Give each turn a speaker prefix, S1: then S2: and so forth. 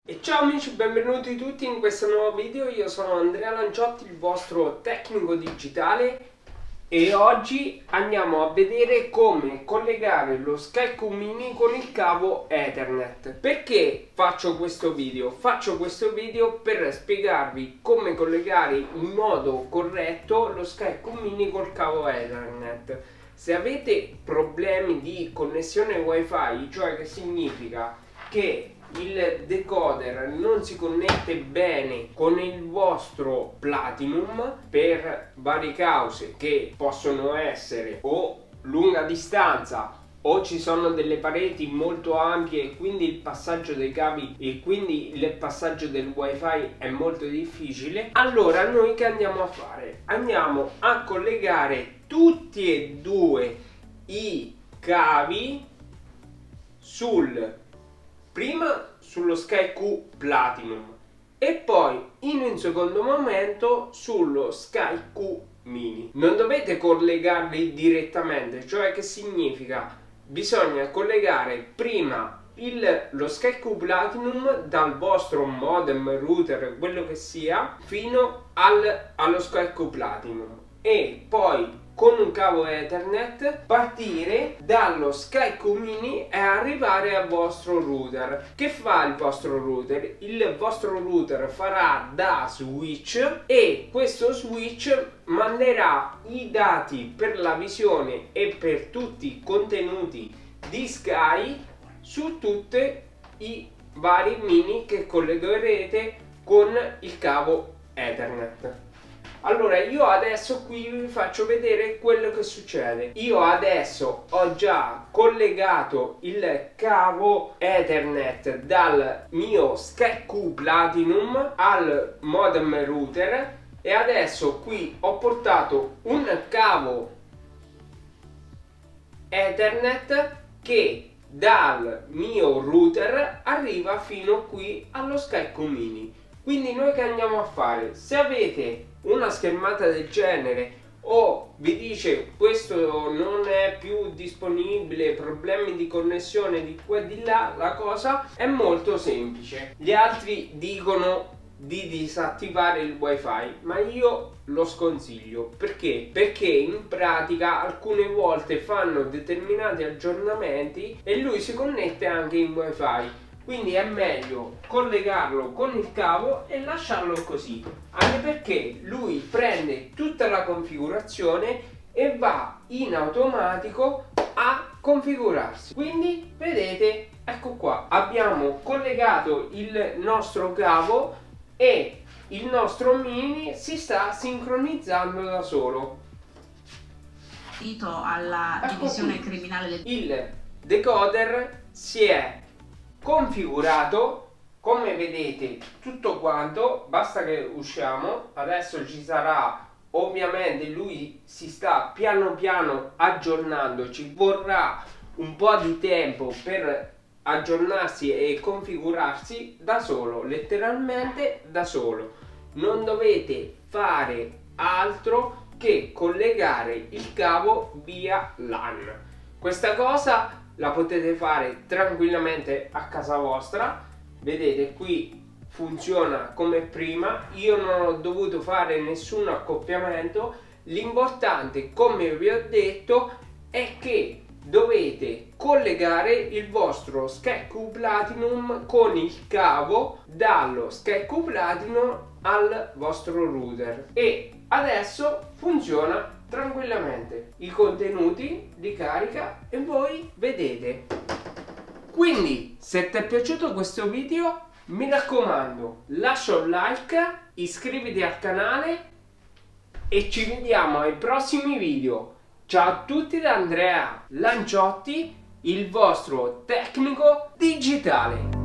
S1: E ciao amici, benvenuti tutti in questo nuovo video. Io sono Andrea Lanciotti, il vostro tecnico digitale, e oggi andiamo a vedere come collegare lo SkyQ Mini con il cavo Ethernet. Perché faccio questo video? Faccio questo video per spiegarvi come collegare in modo corretto lo SkyQ Mini col cavo Ethernet. Se avete problemi di connessione Wi-Fi, cioè che significa che il decoder non si connette bene con il vostro Platinum per varie cause che possono essere o lunga distanza o ci sono delle pareti molto ampie e quindi il passaggio dei cavi e quindi il passaggio del wifi è molto difficile, allora noi che andiamo a fare? Andiamo a collegare tutti e due i cavi prima sullo SkyQ Platinum e poi in un secondo momento sullo SkyQ Mini. Non dovete collegarli direttamente, cioè che significa? Bisogna collegare prima lo SkyQ Platinum dal vostro modem, router, quello che sia, fino allo SkyQ Platinum e poi con un cavo Ethernet partire dallo SkyQ Mini e arrivare al vostro router. Che fa il vostro router? Il vostro router farà da switch e questo switch manderà i dati per la visione e per tutti i contenuti di Sky su tutti i vari mini che collegherete con il cavo Ethernet. Allora io adesso qui vi faccio vedere quello che succede. Io adesso ho già collegato il cavo Ethernet dal mio SkyQ Platinum al modem router e adesso qui ho portato un cavo Ethernet che dal mio router arriva fino qui allo SkyQ Mini. Quindi noi che andiamo a fare? Se avete una schermata del genere o vi dice questo non è più disponibile, problemi di connessione di qua e di là, la cosa è molto semplice. Gli altri dicono di disattivare il wifi, ma io lo sconsiglio. Perché? Perché in pratica alcune volte fanno determinati aggiornamenti e lui si connette anche in wifi. Quindi è meglio collegarlo con il cavo e lasciarlo così, anche perché lui prende tutta la configurazione e va in automatico a configurarsi. Quindi vedete, ecco qua, abbiamo collegato il nostro cavo e il nostro mini si sta sincronizzando da solo.
S2: Alla divisione criminale del...
S1: Il decoder si è configurato, come vedete tutto quanto, basta che usciamo. Adesso ci sarà, ovviamente lui si sta piano piano aggiornando, ci vorrà un po' di tempo per aggiornarsi e configurarsi da solo, letteralmente da solo. Non dovete fare altro che collegare il cavo via LAN. Questa cosa la potete fare tranquillamente a casa vostra. Vedete qui funziona come prima, io non ho dovuto fare nessun accoppiamento. L'importante, come vi ho detto, è che dovete collegare il vostro SkyQ Platinum con il cavo dallo SkyQ Platinum al vostro router e adesso funziona tranquillamente. I contenuti li carica e voi vedete. Quindi se ti è piaciuto questo video, mi raccomando, lascia un like, iscriviti al canale e ci vediamo ai prossimi video. Ciao a tutti da Andrea Lanciotti, il vostro tecnico digitale.